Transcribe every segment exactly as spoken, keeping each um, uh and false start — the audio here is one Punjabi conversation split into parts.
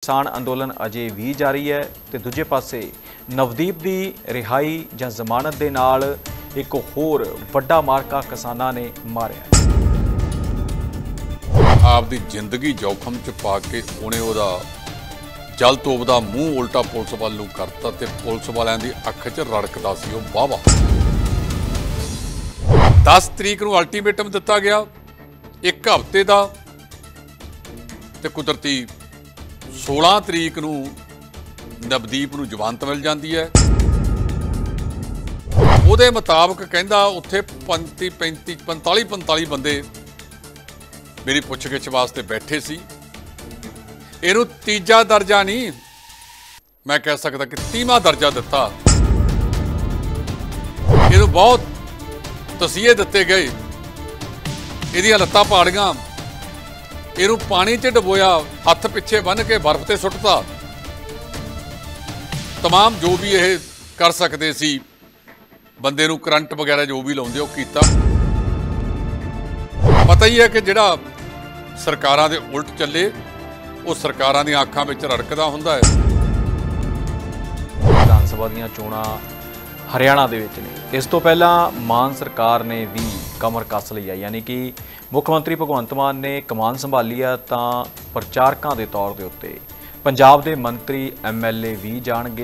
किसान अंदोलन अजे भी जारी है तो दूजे पासे नवदीप की रिहाई जां जमानत दे नाल एक होर वड्डा मार्का किसानां ने मारिया। आपदी जिंदगी जोखम च पा के उन्हें उहदा जल तोबदा मूँह उल्टा पुलिस वाल नूं करता ते पुलिस वालियां दी अख च रड़कदा सी ओह वाहवा। दस तरीक नूं अल्टीमेटम दिता गया एक हफ्ते का ते कुदरती सोलह तरीक नूं नवदीप नूं जमानत मिल जाती है। उहदे मुताबक कहंदा उत्थे पैंती पैंती पंताली पंताली बंदे मेरी पुछगिछ वास्ते बैठे सी। इहनूं तीजा दर्जा नहीं मैं कह सकदा कि तीवां दर्जा दिता। इहनूं बहुत तसीहे दिते गए, इहदियां लत्तां पाड़ियां, इहनूं पानी च डबोया, हथ पिछे बन के बर्फ ते सुੱਟਤਾ। तमाम जो भी यह कर सकते सी बंदे नूं करंट वगैरह जो भी लाउंदे ओह कीता। पता ही है कि जिहड़ा सरकारां दे उल्ट चले ਉਹ ਸਰਕਾਰਾਂ ਦੀਆਂ ਅੱਖਾਂ ਵਿੱਚ ਰੜਕਦਾ ਹੁੰਦਾ ਹੈ। ਵਿਧਾਨ ਸਭਾ ਦੀਆਂ ਚੋਣਾਂ ਹਰਿਆਣਾ ਦੇ ਵਿੱਚ ਨੇ। ਇਸ ਤੋਂ ਪਹਿਲਾਂ ਮਾਨ ਸਰਕਾਰ ਨੇ ਵੀ ਕਮਰ ਕੱਸ ਲਈ ਆ, ਯਾਨੀ ਕਿ ਮੁੱਖ ਮੰਤਰੀ ਭਗਵੰਤ ਮਾਨ ਨੇ ਕਮਾਨ ਸੰਭਾਲੀ ਆ ਤਾਂ ਪ੍ਰਚਾਰਕਾਂ ਦੇ ਤੌਰ ਦੇ ਉੱਤੇ ਪੰਜਾਬ ਦੇ ਮੰਤਰੀ ਐਮ ਐਲ ਏ ਵੀ ਜਾਣਗੇ।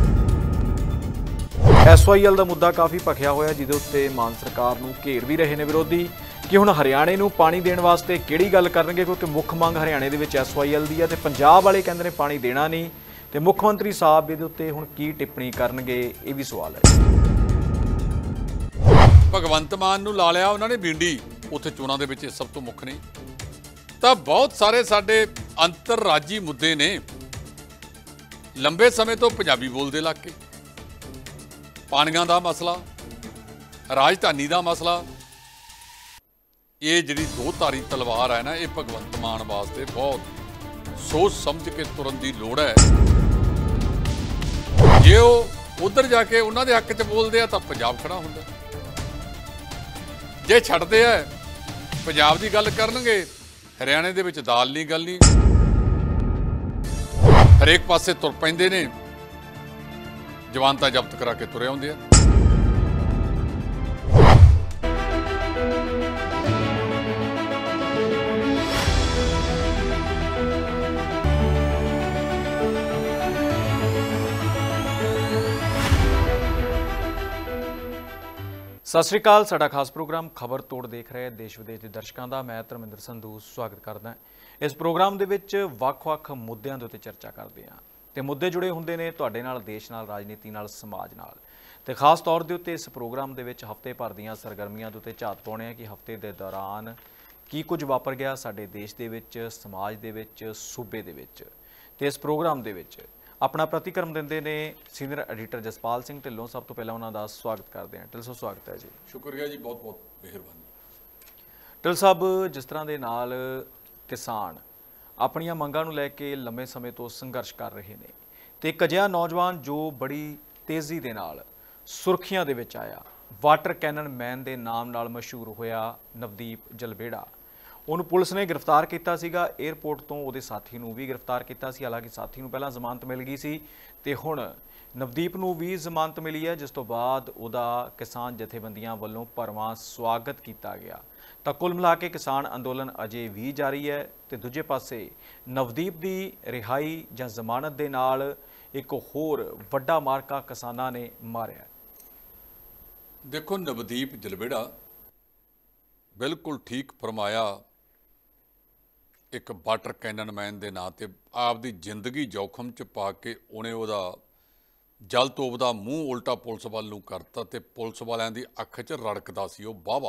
ਐਸ ਵਾਈ ਐਲ ਦਾ ਮੁੱਦਾ ਕਾਫੀ ਭਖਿਆ ਹੋਇਆ, ਜਿਹਦੇ ਉੱਤੇ ਮਾਨ ਸਰਕਾਰ ਨੂੰ ਘੇਰ ਵੀ ਰਹੇ ਨੇ ਵਿਰੋਧੀ कि हुण हरियाणे नूं पानी देण वास्ते किहड़ी गल करनगे, क्योंकि मुख मंग हरियाणे दे विच एस वाई एल दी है ते पंजाब वाले कहंदे ने पानी देना नहीं। ते मुख मंत्री साहब इहदे उत्ते हुण की टिप्पणी करनगे, ये भी सवाल है। भगवंत मान नूं ला लिया उन्होंने बींडी, उत्थे चोणां दे विच सब तो मुख नहीं तां बहुत सारे साडे अंतरराजी मुद्दे ने। लंबे समय तो पंजाबी बोलदे इलाके, पाणियां दा मसला, राजधानी दा मसला, ये जिहड़ी दो धारी तलवार है ना, ये भगवंत मान वास्ते बहुत सोच समझ के तुरन की लोड़ है। जे वो उधर जाके उन्होंने हक च बोलते हैं तो पंजाब खड़ा होंदा, जे छड्डदे है पंजाब की गल करनगे, हरियाणे दे विच दाल नहीं गल नहीं, हरेक पासे तुर पैंदे ने, जमानतां जब्त करा के तुरे आउंदे आ। सत श्री अकाल। साडा खास प्रोग्राम खबर तोड़ देख रहे देश विदेश के दर्शकों का मैं धर्मिंदर संधू स्वागत करदा। इस प्रोग्राम दे विच वख-वख मुद्दों के उत्ते चर्चा करते हैं तो मुद्दे जुड़े होंदे ने तुहाडे नाल, देश नाल, राजनीति नाल, समाज नाल। ते खास तौर के उत्ते इस प्रोग्राम दे विच हफ्ते भर दीयां सरगर्मियां दे उत्ते झात पाउणे कि हफ्ते के दौरान की कुछ वापर गया साडे देश दे विच, समाज दे विच, सूबे दे विच। ते इस प्रोग्राम दे विच अपना प्रतिक्रम देंदे ने सीनियर एडिटर जसपाल सिंह ढिल्लों। सब तो पहला उन्होंने स्वागत करते हैं। ढिल्लों स्वागत है जी। शुक्रिया जी, बहुत बहुत मेहरबानी। ढिल्लों साहब, जिस तरह के नाल किसान अपनियां मंगां नूं लैके लंबे समय तो संघर्ष कर रहे हैं तो एक अजिहा नौजवान जो बड़ी तेज़ी दे नाल सुर्खियां दे विच आया, वाटर कैनन मैन के नाम नाल मशहूर होया नवदीप जलवेड़ा, उन्होंने पुलिस ने गिरफ्तार किया सीगा। एयरपोर्ट तो वो साथी नूं भी गिरफ्तार किया सी, हालांकि साथी नूं पहलां जमानत मिल गई सी ते हुण नवदीप नूं भी जमानत मिली है, जिस तो बाद उहदा किसान जथेबंदियां वल्लों भरवां स्वागत किया गया। तो कुल मिला के किसान अंदोलन अजे भी जारी है तो दूजे पासे नवदीप की रिहाई जां जमानत दे नाल एक होर वड्डा मार्का किसानां ने मारिया। देखो, नवदीप जलवेड़ा बिल्कुल ठीक फरमाया, एक वाटर कैनन मैन के नाँ ते आपदी जिंदगी जोखम च पा के उन्हें उहदा जल तोबदा मूँह उल्टा पुलिस वाल नूं करता ते पुलिस वालियां दी अख च रड़कदा सी ओह वाहवा।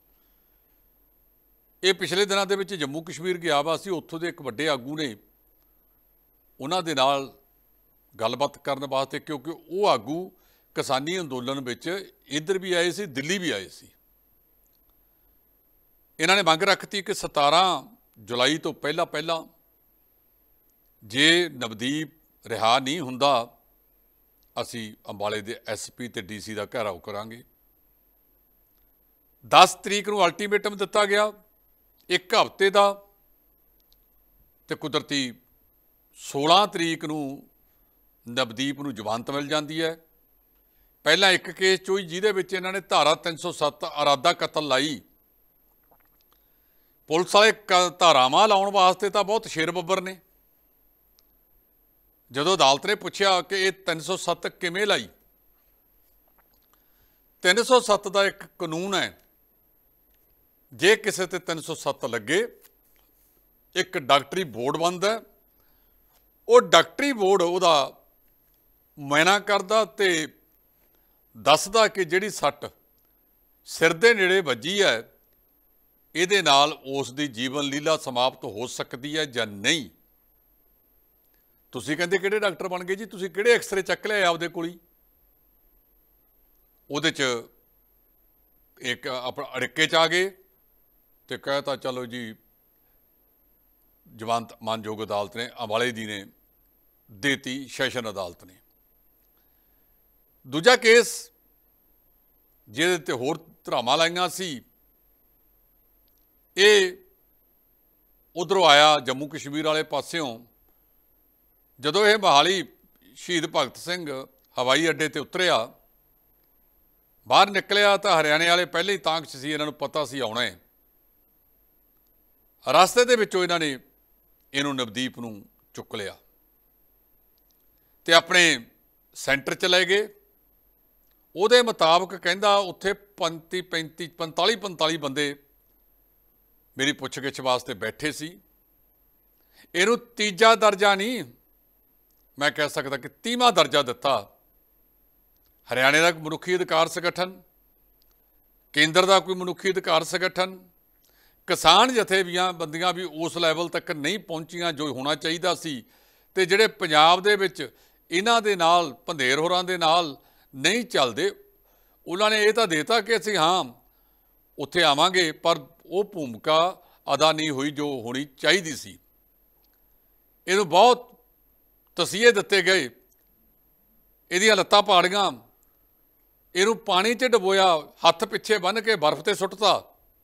ये पिछले दिनों के विच जम्मू कश्मीर गया वा सी, उत्थों दे एक वड्डे आगू ने उन्हां दे नाल गलबात करन वास्ते, क्योंकि वो आगू किसानी अंदोलन विच इधर भी आए सी, दिल्ली भी आए सी। इन्होंने मंग रखती कि सतारह जुलाई तो पहला पहला जे नवदीप रिहा नहीं हुंदा असी अंबाले दे एस पी ते डी सी का घेराव करांगे। दस तरीक नूं अल्टीमेटम दिता गया एक हफ्ते का, तो कुदरती सोलह तरीक ਨੂੰ ਨਵਦੀਪ ਨੂੰ ਜ਼ਮਾਨਤ ਮਿਲ ਜਾਂਦੀ ਹੈ। ਪਹਿਲਾਂ ਇੱਕ ਕੇਸ ਚੋਂ ਹੀ ਜਿਹਦੇ ਵਿੱਚ ਇਹਨਾਂ ਨੇ ਧਾਰਾ ਤਿੰਨ ਸੌ ਸੱਤ ਇਰਾਦਾ ਕਤਲ ਲਾਈ। ਪੁਲਿਸ ਵਾਲੇ ਧਾਰਾਵਾਂ ਲਾਉਣ ਵਾਸਤੇ ਤਾਂ ਬਹੁਤ ਸ਼ੇਰ ਬੱਬਰ ਨੇ। ਜਦੋਂ ਅਦਾਲਤ ਨੇ ਪੁੱਛਿਆ ਕਿ ਇਹ ਤਿੰਨ ਸੌ ਸੱਤ ਕਿਵੇਂ ਲਾਈ, ਤਿੰਨ ਸੌ ਸੱਤ ਦਾ ਇੱਕ ਕਾਨੂੰਨ ਹੈ, ਜੇ ਕਿਸੇ ਤੇ ਤਿੰਨ ਸੌ ਸੱਤ ਲੱਗੇ ਇੱਕ ਡਾਕਟਰੀ ਬੋਰਡ ਬਣਦਾ, ਉਹ ਡਾਕਟਰੀ ਬੋਰਡ ਉਹਦਾ ਮੁਆਇਨਾ ਕਰਦਾ ਤੇ ਦੱਸਦਾ ਕਿ ਜਿਹੜੀ ਸੱਟ ਸਿਰ ਦੇ ਨੇੜੇ ਵੱਜੀ ਹੈ ਇਹਦੇ ਨਾਲ ਉਸ ਦੀ ਜੀਵਨ ਲੀਲਾ ਸਮਾਪਤ ਹੋ ਸਕਦੀ ਹੈ ਜਾਂ ਨਹੀਂ। ਤੁਸੀਂ ਕਹਿੰਦੇ ਕਿਹੜੇ ਡਾਕਟਰ ਬਣ ਗਏ ਜੀ, ਤੁਸੀਂ ਕਿਹੜੇ ਐਕਸਰੇ ਚੱਕ ਲਿਆ ਆਪਦੇ ਕੋਲ? ਉਹਦੇ 'ਚ ਇੱਕ ਆਪਣਾ ਅੜਿੱਕੇ 'ਚ ਆ ਗਏ ਤੇ ਕਹਿਤਾ ਚਲੋ ਜੀ ਜ਼ਮਾਨਤ ਮਾਨਯੋਗ ਅਦਾਲਤ ਨੇ, ਅੰਬਾਲੇ ਦੀ ਨੇ ਦੇਤੀ, ਸੈਸ਼ਨ ਅਦਾਲਤ ਨੇ। ਦੂਜਾ ਕੇਸ ਜਿਹਦੇ ਤੇ ਹੋਰ ਧਰਾਵਾਂ ਲਾਈਆਂ ਸੀ, ਇਹ ਉਧਰੋਂ ਆਇਆ ਜੰਮੂ ਕਸ਼ਮੀਰ ਵਾਲੇ ਪਾਸਿਓਂ। ਜਦੋਂ ਇਹ ਮੋਹਾਲੀ ਸ਼ਹੀਦ ਭਗਤ ਸਿੰਘ ਹਵਾਈ ਅੱਡੇ ਤੇ ਉਤਰਿਆ, ਬਾਹਰ ਨਿਕਲਿਆ ਤਾਂ ਹਰਿਆਣੇ ਵਾਲੇ ਪਹਿਲੇ ਹੀ ਤਾਂਘ 'ਚ ਸੀ, ਇਹਨਾਂ ਨੂੰ ਪਤਾ ਸੀ ਆਉਣਾ ਹੈ। ਰਸਤੇ ਦੇ ਵਿੱਚੋਂ ਇਹਨਾਂ ਨੇ ਇਹਨੂੰ ਨਵਦੀਪ ਨੂੰ ਚੁੱਕ ਲਿਆ ਤੇ ਆਪਣੇ ਸੈਂਟਰ 'ਚ ਲੈ ਗਏ। ਉਹਦੇ ਮੁਤਾਬਕ ਕਹਿੰਦਾ ਉੱਥੇ ਪੈਂਤੀ ਪੈਂਤੀ ਪੰਤਾਲੀ ਪੰਤਾਲੀ ਬੰਦੇ ਮੇਰੀ ਪੁੱਛਗਿੱਛ ਵਾਸਤੇ ਬੈਠੇ ਸੀ। ਇਹਨੂੰ ਤੀਜਾ ਦਰਜਾ ਨਹੀਂ, ਮੈਂ ਕਹਿ ਸਕਦਾ ਕਿ ਤੀਵਾਂ ਦਰਜਾ ਦਿੱਤਾ। ਹਰਿਆਣੇ ਦਾ ਮਨੁੱਖੀ ਅਧਿਕਾਰ ਸੰਗਠਨ, ਕੇਂਦਰ ਦਾ ਕੋਈ ਮਨੁੱਖੀ ਅਧਿਕਾਰ ਸੰਗਠਨ, ਕਿਸਾਨ ਜਥੇਬੀਆਂ ਬੰਦੀਆਂ ਵੀ ਉਸ ਲੈਵਲ ਤੱਕ ਨਹੀਂ ਪਹੁੰਚੀਆਂ ਜੋ ਹੋਣਾ ਚਾਹੀਦਾ ਸੀ। ਤੇ ਜਿਹੜੇ ਪੰਜਾਬ ਦੇ ਵਿੱਚ ਇਹਨਾਂ ਦੇ ਨਾਲ ਭੰਦੇਰ ਹੋਰਾਂ ਦੇ ਨਾਲ ਨਹੀਂ ਚੱਲਦੇ, ਉਹਨਾਂ ਨੇ ਇਹ ਤਾਂ ਦੇਤਾ ਕਿ ਅਸੀਂ ਹਾਂ ਉੱਥੇ ਆਵਾਂਗੇ, ਪਰ ਉਹ ਭੂਮਿਕਾ ਅਦਾ ਨਹੀਂ ਹੋਈ ਜੋ ਹੋਣੀ ਚਾਹੀਦੀ ਸੀ। ਇਹਨੂੰ ਬਹੁਤ ਤਸੀਹੇ ਦਿੱਤੇ ਗਏ, ਇਹਦੀਆਂ ਲੱਤਾਂ ਪਾੜੀਆਂ, ਇਹਨੂੰ ਪਾਣੀ 'ਚ ਡੁਬੋਇਆ, ਹੱਥ ਪਿੱਛੇ ਬੰਨ੍ਹ ਕੇ ਬਰਫ਼ 'ਤੇ ਸੁੱਟਤਾ।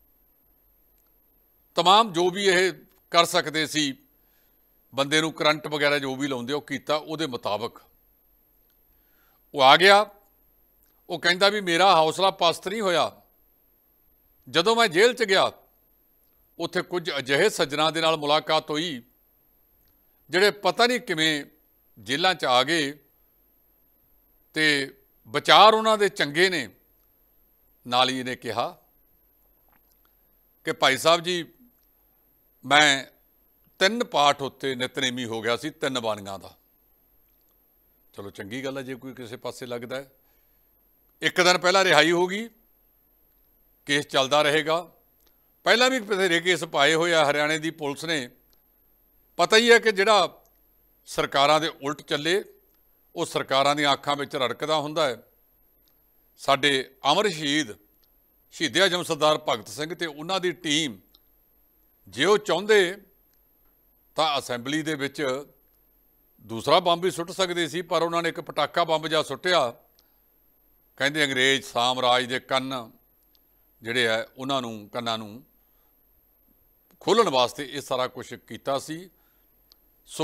ਤਮਾਮ ਜੋ ਵੀ ਇਹ ਕਰ ਸਕਦੇ ਸੀ, ਬੰਦੇ ਨੂੰ ਕਰੰਟ ਵਗੈਰਾ ਜੋ ਵੀ ਲਾਉਂਦੇ ਉਹ ਕੀਤਾ। ਉਹਦੇ ਮੁਤਾਬਕ ਉਹ ਆ ਗਿਆ। ਉਹ ਕਹਿੰਦਾ ਵੀ ਮੇਰਾ ਹੌਸਲਾ ਪਸਤ ਨਹੀਂ ਹੋਇਆ। ਜਦੋਂ ਮੈਂ ਜੇਲ੍ਹ 'ਚ ਗਿਆ, ਉੱਥੇ ਕੁਝ ਅਜਿਹੇ ਸੱਜਣਾਂ ਦੇ ਨਾਲ ਮੁਲਾਕਾਤ ਹੋਈ ਜਿਹੜੇ ਪਤਾ ਨਹੀਂ ਕਿਵੇਂ ਜੇਲ੍ਹਾਂ 'ਚ ਆ ਗਏ ਤੇ ਵਿਚਾਰ ਉਹਨਾਂ ਦੇ ਚੰਗੇ ਨੇ। ਨਾਲ ਹੀ ਇਹਨੇ ਕਿਹਾ ਕਿ ਭਾਈ ਸਾਹਿਬ ਜੀ, ਮੈਂ ਤਿੰਨ ਪਾਠ ਉੱਤੇ ਨਿਤਨੇਮੀ ਹੋ ਗਿਆ ਸੀ, ਤਿੰਨ ਬਾਣੀਆਂ ਦਾ। ਚਲੋ ਚੰਗੀ ਗੱਲ ਹੈ ਜੇ ਕੋਈ ਕਿਸੇ ਪਾਸੇ ਲੱਗਦਾ ਹੈ। ਇੱਕ ਦਿਨ ਪਹਿਲਾਂ ਰਿਹਾਈ ਹੋ ਗਈ, ਕੇਸ ਚੱਲਦਾ ਰਹੇਗਾ। ਪਹਿਲਾਂ ਵੀ ਬਥੇਰੇ ਕੇਸ ਪਾਏ ਹੋਏ ਆ ਹਰਿਆਣੇ ਦੀ ਪੁਲਿਸ ਨੇ। ਪਤਾ ਹੀ ਹੈ ਕਿ ਜਿਹੜਾ ਸਰਕਾਰਾਂ ਦੇ ਉਲਟ ਚੱਲੇ ਉਹ ਸਰਕਾਰਾਂ ਦੀਆਂ ਅੱਖਾਂ ਵਿੱਚ ਰੜਕਦਾ ਹੁੰਦਾ ਹੈ। ਸਾਡੇ ਅਮਰ ਸ਼ਹੀਦ ਸ਼ਹੀਦ ਆਜ਼ਮ ਸਰਦਾਰ ਭਗਤ ਸਿੰਘ ਤੇ ਉਹਨਾਂ ਦੀ ਟੀਮ ਜੇ ਉਹ ਚਾਹੁੰਦੇ ਤਾਂ ਅਸੈਂਬਲੀ ਦੇ ਵਿੱਚ ਦੂਸਰਾ ਬੰਬ ਵੀ ਸੁੱਟ ਸਕਦੇ ਸੀ, ਪਰ ਉਹਨਾਂ ਨੇ ਇੱਕ ਪਟਾਕਾ ਬੰਬ ਜਿਹਾ ਸੁੱਟਿਆ। ਕਹਿੰਦੇ ਅੰਗਰੇਜ਼ ਸਾਮਰਾਜ ਦੇ ਕੰਨ ਜਿਹੜੇ ਹੈ ਉਹਨਾਂ ਨੂੰ ਕੰਨਾਂ ਨੂੰ ਖੋਲ੍ਹਣ ਵਾਸਤੇ ਇਹ ਸਾਰਾ ਕੁਛ ਕੀਤਾ ਸੀ। ਸੋ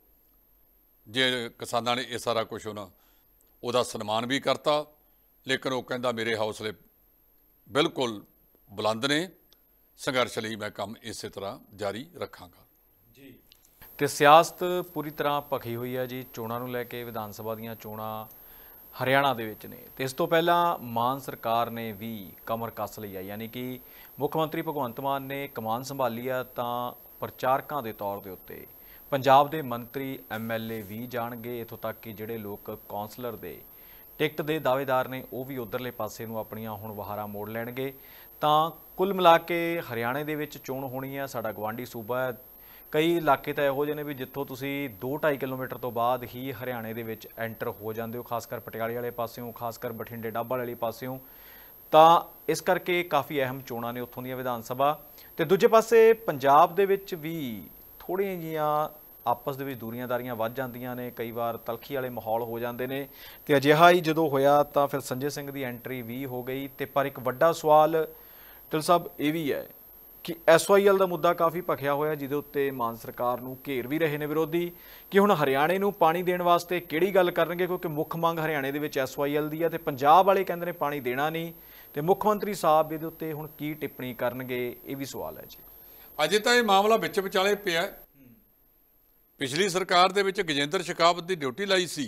ਜੇ ਕਿਸਾਨਾਂ ਨੇ ਇਹ ਸਾਰਾ ਕੁਛ ਉਹਨਾਂ ਉਹਦਾ ਸਨਮਾਨ ਵੀ ਕਰਤਾ, ਲੇਕਿਨ ਉਹ ਕਹਿੰਦਾ ਮੇਰੇ ਹੌਸਲੇ ਬਿਲਕੁਲ ਬੁਲੰਦ ਨੇ, ਸੰਘਰਸ਼ ਲਈ ਮੈਂ ਕੰਮ ਇਸੇ ਤਰ੍ਹਾਂ ਜਾਰੀ ਰੱਖਾਂਗਾ ਜੀ। ਤੇ ਸਿਆਸਤ ਪੂਰੀ ਤਰ੍ਹਾਂ ਭਖੀ ਹੋਈ ਹੈ ਜੀ ਚੋਣਾਂ ਨੂੰ ਲੈ ਕੇ। ਵਿਧਾਨ ਸਭਾ ਦੀਆਂ ਚੋਣਾਂ ਹਰਿਆਣਾ ਦੇ ਵਿੱਚ ਨੇ ਤੇ ਇਸ ਤੋਂ ਪਹਿਲਾਂ ਮਾਨ ਸਰਕਾਰ ਨੇ ਵੀ ਕਮਰ ਕੱਸ ਲਈ ਆ, ਯਾਨੀ ਕਿ ਮੁੱਖ ਮੰਤਰੀ ਭਗਵੰਤ ਮਾਨ ਨੇ ਕਮਾਨ ਸੰਭਾਲੀ ਆ ਤਾਂ ਪ੍ਰਚਾਰਕਾਂ ਦੇ ਤੌਰ ਦੇ ਉੱਤੇ ਪੰਜਾਬ ਦੇ ਮੰਤਰੀ ਐਮ ਐਲ ਏ ਵੀ ਜਾਣਗੇ, ਇੱਥੋਂ ਤੱਕ ਕਿ ਜਿਹੜੇ ਲੋਕ ਕੌਂਸਲਰ ਦੇ ਟਿਕਟ ਦੇ ਦਾਅਵੇਦਾਰ ਨੇ ਉਹ ਵੀ ਉਧਰਲੇ ਪਾਸੇ ਨੂੰ ਆਪਣੀਆਂ ਹੁਣ ਵਹਾਰਾਂ ਮੋੜ ਲੈਣਗੇ। ਤਾਂ ਕੁੱਲ ਮਿਲਾ ਕੇ ਹਰਿਆਣੇ ਦੇ ਵਿੱਚ ਚੋਣ ਹੋਣੀ ਹੈ। ਸਾਡਾ ਗਵਾਂਢੀ ਸੂਬਾ ਹੈ, ਕਈ ਇਲਾਕੇ ਤਾਂ ਇਹੋ ਜਿਹੇ ਨੇ ਵੀ ਜਿੱਥੋਂ ਤੁਸੀਂ ਦੋ ਢਾਈ ਕਿਲੋਮੀਟਰ ਤੋਂ ਬਾਅਦ ਹੀ ਹਰਿਆਣੇ ਦੇ ਵਿੱਚ ਐਂਟਰ ਹੋ ਜਾਂਦੇ ਹੋ, ਖਾਸ ਕਰ ਪਟਿਆਲੇ ਵਾਲੇ ਪਾਸਿਓਂ, ਖਾਸ ਕਰ ਬਠਿੰਡੇ ਡਾਬਾ ਵਾਲੇ ਪਾਸਿਓਂ। ਤਾਂ ਇਸ ਕਰਕੇ ਕਾਫੀ ਅਹਿਮ ਚੋਣਾਂ ਨੇ ਉੱਥੋਂ ਦੀਆਂ ਵਿਧਾਨ ਸਭਾ। ਤੇ ਦੂਜੇ ਪਾਸੇ ਪੰਜਾਬ ਦੇ ਵਿੱਚ ਵੀ ਥੋੜ੍ਹੀਆਂ ਜਿਹੀਆਂ ਆਪਸ ਦੇ ਵਿੱਚ ਦੂਰੀਆਂਦਾਰੀਆਂ ਵੱਧ ਜਾਂਦੀਆਂ ਨੇ, ਕਈ ਵਾਰ ਤਲਖੀ ਵਾਲੇ ਮਾਹੌਲ ਹੋ ਜਾਂਦੇ ਨੇ। ਤੇ ਅਜਿਹਾ ਹੀ ਜਦੋਂ ਹੋਇਆ ਤਾਂ ਫਿਰ ਸੰਜੇ ਸਿੰਘ ਦੀ ਐਂਟਰੀ ਵੀ ਹੋ ਗਈ। ਤੇ ਪਰ ਇੱਕ ਵੱਡਾ ਸਵਾਲ ਢਿੱਲ ਸਾਹਿਬ ਇਹ ਵੀ ਹੈ ਕਿ ਐਸ ਵਾਈ ਐਲ ਦਾ ਮੁੱਦਾ ਕਾਫੀ ਭਖਿਆ ਹੋਇਆ, ਜਿਹਦੇ ਉੱਤੇ ਮਾਨ ਸਰਕਾਰ ਨੂੰ ਘੇਰ ਵੀ ਰਹੇ ਨੇ ਵਿਰੋਧੀ ਕਿ ਹੁਣ ਹਰਿਆਣੇ ਨੂੰ ਪਾਣੀ ਦੇਣ ਵਾਸਤੇ ਕਿਹੜੀ ਗੱਲ ਕਰਨਗੇ, ਕਿਉਂਕਿ ਮੁੱਖ ਮੰਗ ਹਰਿਆਣੇ ਦੇ ਵਿੱਚ ਐਸ ਵਾਈ ਐਲ ਦੀ ਹੈ ਤੇ ਪੰਜਾਬ ਵਾਲੇ ਕਹਿੰਦੇ ਨੇ ਪਾਣੀ ਦੇਣਾ ਨਹੀਂ। ਤੇ ਮੁੱਖ ਮੰਤਰੀ ਸਾਹਿਬ ਇਹਦੇ ਉੱਤੇ ਹੁਣ ਕੀ ਟਿੱਪਣੀ ਕਰਨਗੇ, ਇਹ ਵੀ ਸਵਾਲ ਹੈ ਜੀ। ਅਜੇ ਤਾਂ ਇਹ ਮਾਮਲਾ ਵਿੱਚ ਵਿਚਾਲੇ ਪਿਆ। ਪਿਛਲੀ ਸਰਕਾਰ ਦੇ ਵਿੱਚ ਗਜੇਂਦਰ ਸ਼ੇਖਾਵਤ ਦੀ ਡਿਊਟੀ ਲਾਈ ਸੀ।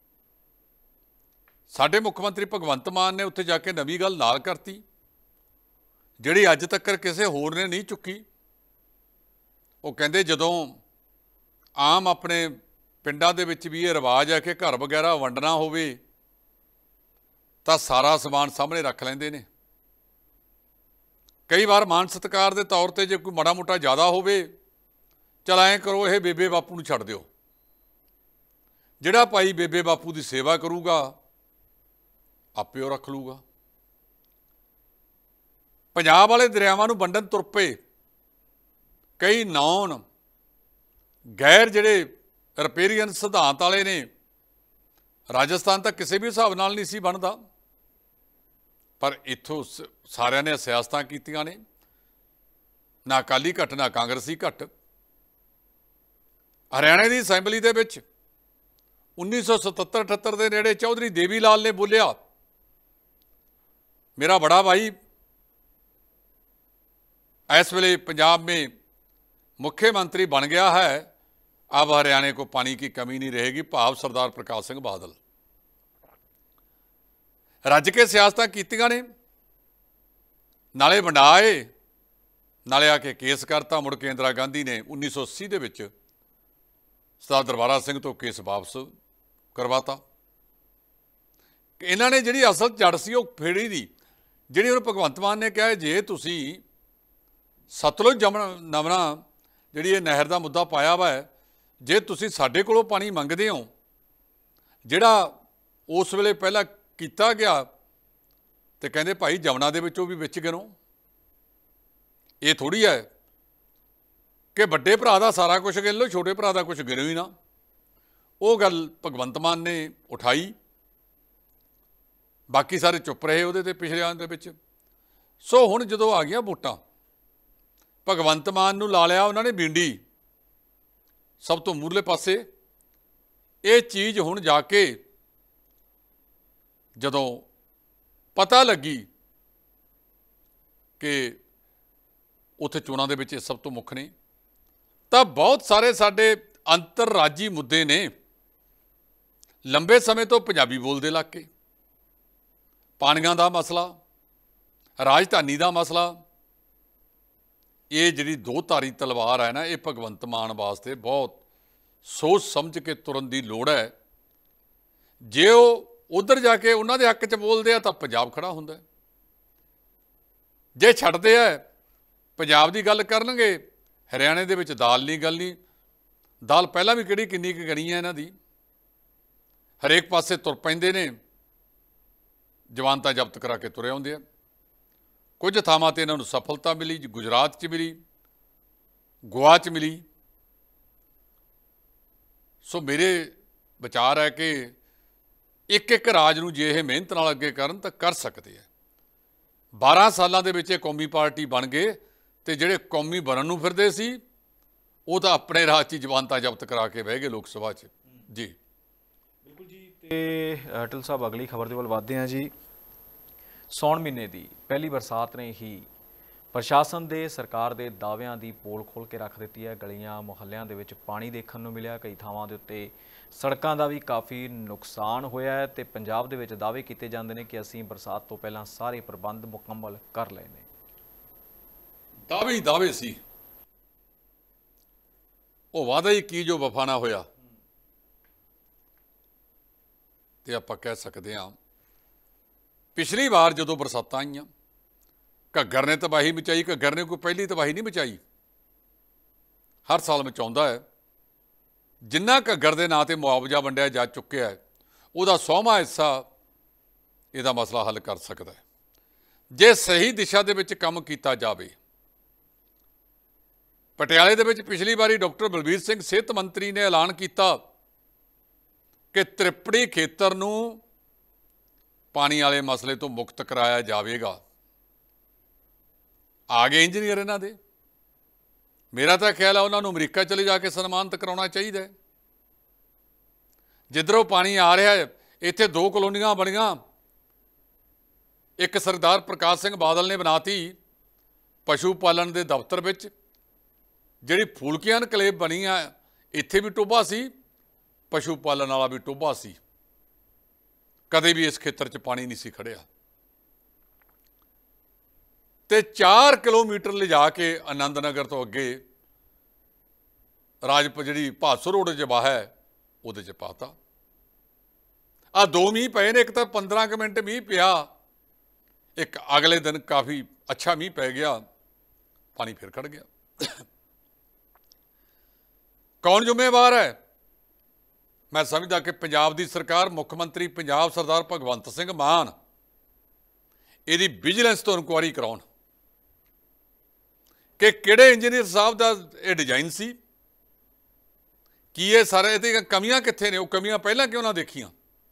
ਸਾਡੇ ਮੁੱਖ ਮੰਤਰੀ ਭਗਵੰਤ ਮਾਨ ਨੇ ਉੱਥੇ ਜਾ ਕੇ ਨਵੀਂ ਗੱਲ ਨਾਲ ਕਰਤੀ, ਜਿਹੜੀ ਅੱਜ ਤੱਕ ਕਿਸੇ ਹੋਰ ਨੇ ਨਹੀਂ ਚੁੱਕੀ। ਉਹ ਕਹਿੰਦੇ ਜਦੋਂ ਆਮ ਆਪਣੇ ਪਿੰਡਾਂ ਦੇ ਵਿੱਚ ਵੀ ਇਹ ਰਿਵਾਜ ਹੈ ਕਿ ਘਰ ਵਗੈਰਾ ਵੰਡਣਾ ਹੋਵੇ ਤਾਂ ਸਾਰਾ ਸਮਾਨ ਸਾਹਮਣੇ ਰੱਖ ਲੈਂਦੇ ਨੇ। ਕਈ ਵਾਰ ਮਾਨ ਸਤਿਕਾਰ ਦੇ ਤੌਰ ਤੇ ਜੇ ਕੋਈ ਮਾੜਾ ਮੋਟਾ ਜ਼ਿਆਦਾ ਹੋਵੇ, ਚਲ ਐਂ ਕਰੋ ਇਹ ਬੇਬੇ ਬਾਪੂ ਨੂੰ ਛੱਡ ਦਿਓ, ਜਿਹੜਾ ਭਾਈ ਬੇਬੇ ਬਾਪੂ ਦੀ ਸੇਵਾ ਕਰੂਗਾ ਆਪੇ ਉਹ ਰੱਖ ਲੂਗਾ। ਪੰਜਾਬ ਵਾਲੇ ਦਰਿਆਵਾਂ ਨੂੰ ਵੰਡਣ ਤੁਰ ਪਏ। ਕਈ ਨੌਨ ਗੈਰ ਜਿਹੜੇ ਰਿਪੇਰੀਅਨ ਸਿਧਾਂਤ ਵਾਲੇ ਨੇ। ਰਾਜਸਥਾਨ ਤਾਂ ਕਿਸੇ ਵੀ ਹਿਸਾਬ ਨਾਲ ਨਹੀਂ ਸੀ ਬਣਦਾ, ਪਰ ਇੱਥੋਂ ਸਾਰਿਆਂ ਨੇ ਸਿਆਸਤਾਂ ਕੀਤੀਆਂ ਨੇ, ਨਾ ਅਕਾਲੀ ਘੱਟ ਨਾ ਕਾਂਗਰਸੀ ਘੱਟ। ਹਰਿਆਣੇ ਦੀ ਅਸੈਂਬਲੀ ਦੇ ਵਿੱਚ ਉੱਨੀ ਸੌ ਸਤੱਤਰ ਅਠੱਤਰ ਦੇ ਨੇੜੇ ਚੌਧਰੀ ਦੇਵੀ ਲਾਲ ਨੇ ਬੋਲਿਆ, मेरा बड़ा भाई इस वेले पंजाब में मुख्यमंत्री बन गया है, अब हरियाणे को पानी की कमी नहीं रहेगी। भाव सरदार प्रकाश सिंह बादल रज के सियासत कीतियां ने, नाले वंडाए नाले आके केस करता। मुड़ के इंदिरा गांधी ने उन्नीस सौ अस्सी दे विच सरदार दरबारा सिंह तो केस वापस करवाता। इन्हां ने जिहड़ी असल जड़ सी वो फेड़ी दी, जिहड़ी उन्होंने भगवंत मान ने कहा जे तुसी सतलुज जमना नवना जिहड़ी ये नहर का मुद्दा पाया वा है, जे तुसी साडे कोलों पानी मंगदे हो, जिहड़ा उस वेले पहला कीता गया तो कहंदे भाई जमना दे विचों भी विच गिनो। ये थोड़ी है कि बड़े भरा दा सारा कुछ गिन लो, छोटे भरा दा कुछ गिनो ही ना। वो गल भगवंत मान ने उठाई, बाकी सारे चुप रहे उहदे ते पिछले आने दे विच। सो हुण जदों आ गईयां वोटां, भगवंत मान नूं ला लिया उन्होंने बींडी सब तो मूरले पासे। ये चीज़ हुण जाके जदों पता लगी कि उत्थे चोणां दे विच सब तो मुख ने, तां बहुत सारे साडे अंतरराजी मुद्दे ने। लंबे समय तो पंजाबी बोलदे इलाके, पानियां दा मसला, राजधानी दा मसला, ये जिहड़ी दो धारी तलवार है ना, ये भगवंत मान वास्ते बहुत सोच समझ के तुरन दी लोड़ है। जे वो उधर जाके उन्हां दे हक च बोलदे आ तां पंजाब खड़ा हुंदा है, जे छड्डदे आ पंजाब दी गल करनगे, हरियाणे दे विच दाल नहीं गलनी। दाल पहलां भी किहड़ी किन्नी क गणी है इन्हां दी, हरेक पासे तुर पैंदे ने, जमानतां जब्त करा के तुरे आउंदे आ। कुछ थावां ते इन्हां नूं सफलता मिली, गुजरात च मिली, गोवा च मिली। सो मेरे विचार है कि एक एक राज नूं जे इह मेहनत नाल अगे करन तां कर सकदे आ। बारह सालां दे विच कौमी पार्टी बन गए ते जिहड़े कौमी बनन नूं फिरदे सी वो तां अपने राज च जमानतां जब्त करा के बह गए लोक सभा च जी। बिल्कुल जी। ते अटल साहब अगली खबर दे वल वधदे हां जी। सौण महीने की पहली बरसात ने ही प्रशासन दे सरकार दे दावियां दी पोल खोल के रख दी है। गलियां मुहल्लियां दे विच पानी देखण नूं मिलिया, कई थावां दे उत्ते सड़कां दा भी काफ़ी नुकसान होया है ते पंजाब दे विच दावे कीते जांदे ने कि असीं बरसात तो पहलां सारे प्रबंध मुकम्मल कर लए ने। दावे ही दावे सी, वो वादा ही की जो वफा ना होया। ते आपां कह सकदे हां पिछली बार जदों बरसातां आईयां, घग्गर ने तबाही मचाई। घग्गर ने कोई पहली तबाही नहीं मचाई, हर साल मचाउंदा है। जिन्ना घग्गर दे नां ते मुआवजा वंडिया जा चुक्या है, उहदा सौवां हिस्सा इहदा मसला हल कर सकदा है जे सही दिशा दे विच काम कीता जावे। पटियाले दे विच पिछली बारी डॉक्टर बलबीर सिंह सेहत मंत्री ने ऐलान किया कि त्रिपड़ी खेतर नूं पानी वाले मसले तो मुक्त कराया जाएगा। ਆ ਗਏ ਇੰਜੀਨੀਅਰ ਇਹਨਾਂ ਦੇ। ਮੇਰਾ ਤਾਂ ਖਿਆਲ ਆ ਉਹਨਾਂ ਨੂੰ ਅਮਰੀਕਾ ਚਲੇ ਜਾ ਕੇ ਸਨਮਾਨਿਤ ਕਰਾਉਣਾ ਚਾਹੀਦਾ ਹੈ। ਜਿੱਧਰੋਂ ਪਾਣੀ ਆ ਰਿਹਾ ਹੈ, ਇੱਥੇ ਦੋ ਕਲੋਨੀਆਂ ਬਣੀਆਂ, ਇੱਕ ਸਰਦਾਰ ਪ੍ਰਕਾਸ਼ ਸਿੰਘ ਬਾਦਲ ਨੇ ਬਣਾਤੀ ਪਸ਼ੂ ਪਾਲਣ ਦੇ ਦਫ਼ਤਰ ਵਿੱਚ, ਜਿਹੜੀ ਫੂਲਕੀਆਂ ਇਨਕਲੇਵ ਬਣੀ ਆ ਇੱਥੇ ਵੀ ਟੋਭਾ ਸੀ, ਪਸ਼ੂ ਪਾਲਣ ਵਾਲਾ ਵੀ ਟੋਭਾ ਸੀ, ਕਦੇ ਵੀ ਇਸ ਖੇਤਰ 'ਚ ਪਾਣੀ ਨਹੀਂ ਸੀ ਖੜਿਆ। ਤੇ ਚਾਰ ਕਿਲੋਮੀਟਰ ਲਿਜਾ ਕੇ ਆਨੰਦ ਨਗਰ ਤੋਂ ਅੱਗੇ ਰਾਜਪੁਰ ਜਿਹੜੀ ਭਾਦਸੋਂ ਰੋਡ 'ਚ ਵਾਹ ਹੈ ਉਹਦੇ 'ਚ ਪਾਤਾ। ਆ ਦੋ ਮੀਂਹ ਪਏ ਨੇ, ਇੱਕ ਤਾਂ ਪੰਦਰਾਂ ਕੁ ਮਿੰਟ ਮੀਂਹ ਪਿਆ, ਇੱਕ ਅਗਲੇ ਦਿਨ ਕਾਫੀ ਅੱਛਾ ਮੀਂਹ ਪੈ ਗਿਆ, ਪਾਣੀ ਫਿਰ ਖੜ ਗਿਆ। ਕੌਣ ਜ਼ਿੰਮੇਵਾਰ ਹੈ? ਮੈਂ ਸਮਝਦਾ ਕਿ ਪੰਜਾਬ ਦੀ ਸਰਕਾਰ, ਮੁੱਖ ਮੰਤਰੀ ਪੰਜਾਬ ਸਰਦਾਰ ਭਗਵੰਤ ਸਿੰਘ ਮਾਨ ਇਹਦੀ ਵਿਜੀਲੈਂਸ ਤੋਂ ਇਨਕੁਆਇਰੀ ਕਰਾਉਣ ਕਿ ਕਿਹੜੇ ਇੰਜੀਨੀਅਰ ਸਾਹਿਬ ਦਾ ਇਹ ਡਿਜ਼ਾਈਨ ਸੀ, ਕੀ ਇਹ ਸਾਰੇ ਇਹਦੀਆਂ ਕਮੀਆਂ ਕਿੱਥੇ ਨੇ, ਉਹ ਕਮੀਆਂ ਪਹਿਲਾਂ ਕਿਉਂ ਨਾ ਦੇਖੀਆਂ।